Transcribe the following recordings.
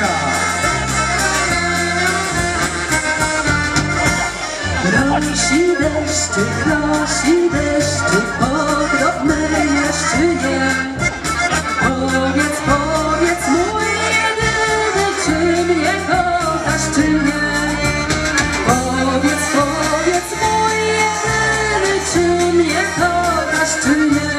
Polska! Rosi deszczyk, okropny jeszczynie. Powiedz, powiedz, mój jedyny, czy mnie kochasz, czy nie? Powiedz, powiedz, mój jedyny, czy mnie kochasz, czy nie?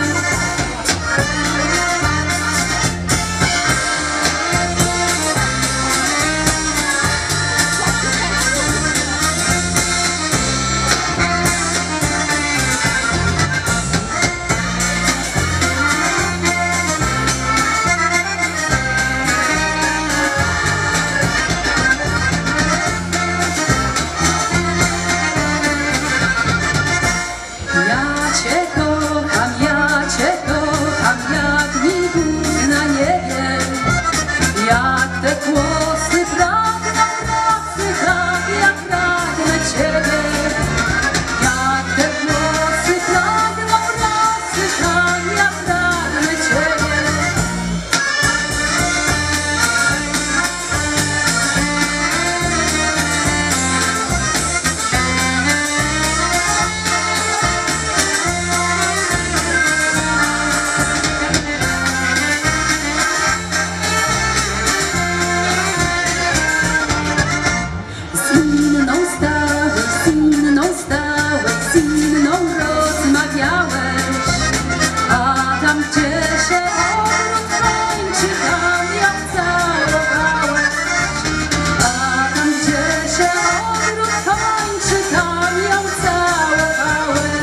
Z inną rozmawiałeś, a tam gdzie się ogród kończy, tam ją całowałeś. A tam gdzie się ogród kończy, tam ją całowałeś.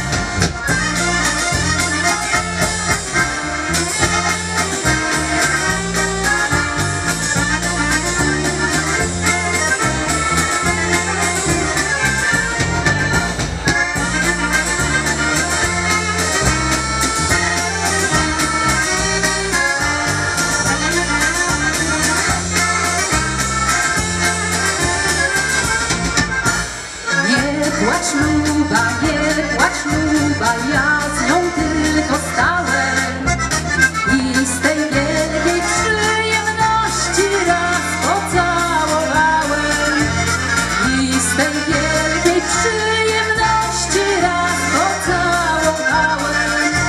Nie płacz luba, ja z nią tylko stałem i z tej wielkiej przyjemności raz pocałowałem. I z tej wielkiej przyjemności raz pocałowałem.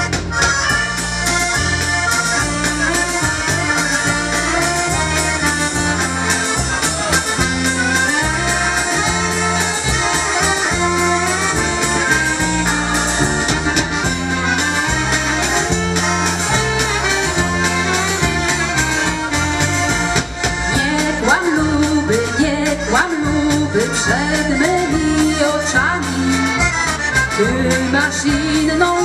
Nie kłam luby przed mymi oczami. Ty masz inną